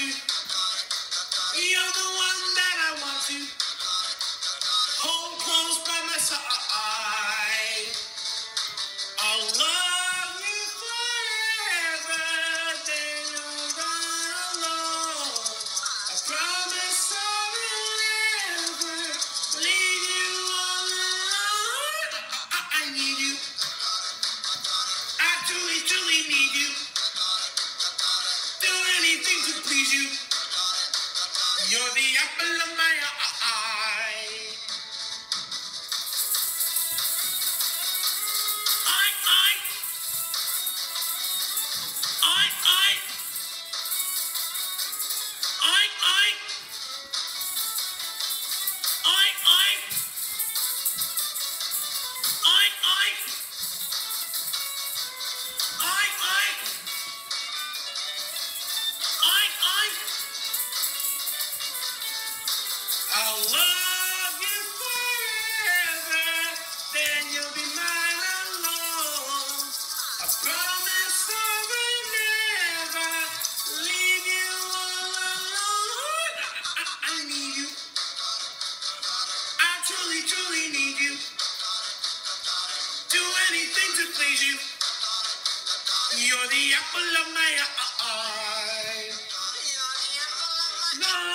you. You're the one that I want to hold close by my side. I'll love you forever, then you're not alone. I promise I will never leave you all alone. I need you. I truly, truly need you. Do anything to please you. You're the apple of my eye. I'll love you forever, then you'll be mine alone. I promise I will never leave you all alone. I need you. I truly, truly need you. Do anything to please you. You're the apple of my eye. No.